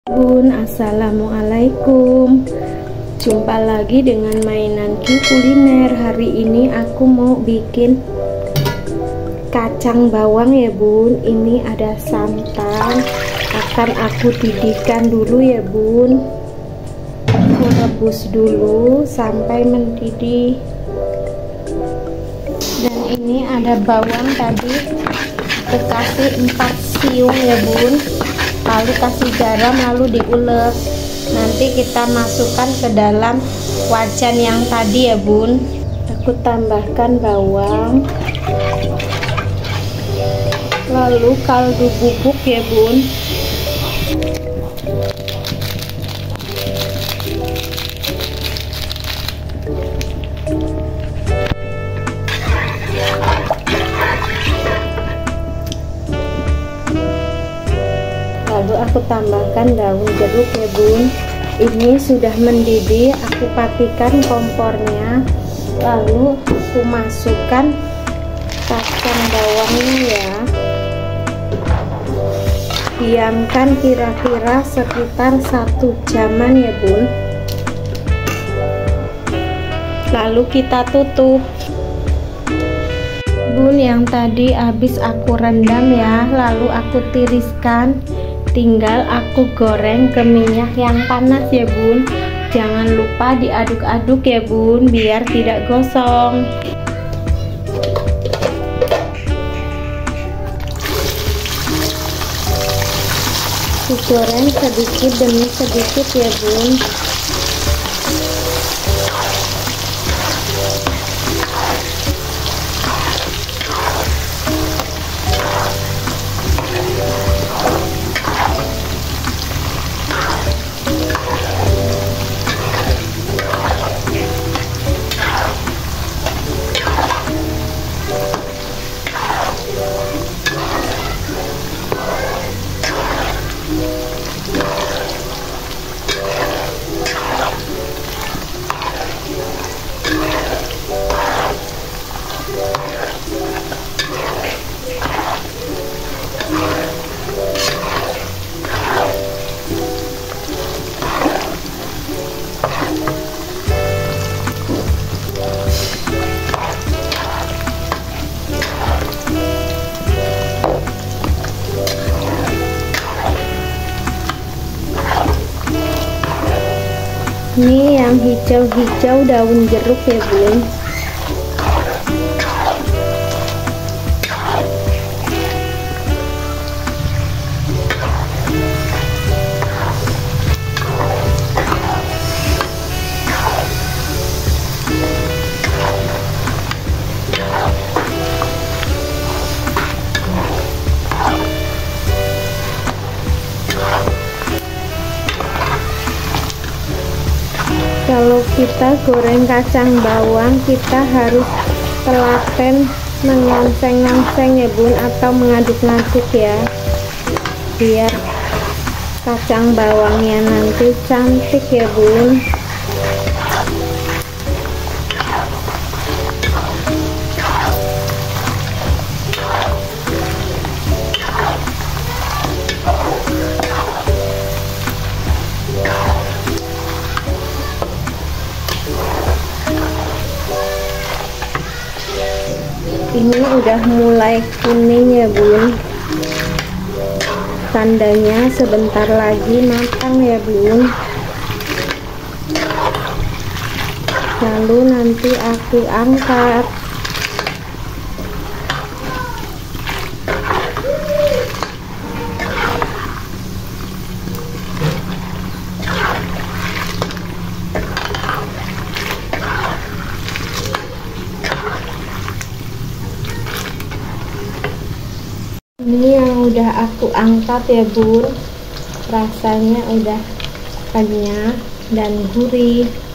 Bun, assalamualaikum. Jumpa lagi dengan mainanku kuliner. Hari ini aku mau bikin kacang bawang ya bun. Ini ada santan, akan aku didihkan dulu ya bun. Aku rebus dulu sampai mendidih. Dan ini ada bawang tadi, aku kasih 4 siung ya bun. Lalu kasih garam, lalu diulek. Nanti kita masukkan ke dalam wajan yang tadi ya bun. Aku tambahkan bawang, lalu kaldu bubuk ya bun. Lalu aku tambahkan daun jeruk ya bun. Ini sudah mendidih, aku matikan kompornya. Lalu aku masukkan kacang bawangnya ya. Diamkan kira-kira sekitar 1 jaman ya bun. Lalu kita tutup. Bun, yang tadi habis aku rendam ya, lalu aku tiriskan. Tinggal aku goreng ke minyak yang panas ya bun. Jangan lupa diaduk-aduk ya bun, biar tidak gosong. Digoreng sedikit demi sedikit ya bun. Ini yang hijau-hijau daun jeruk ya bun. Kalau kita goreng kacang bawang, kita harus telaten mengongseng-ngongseng ya bun, atau mengaduk-aduk ya, biar kacang bawangnya nanti cantik ya bun. Ini udah mulai kuning ya bun, tandanya sebentar lagi matang ya bun. Lalu nanti aku angkat. Ini yang udah aku angkat ya bun, rasanya udah kenyal dan gurih.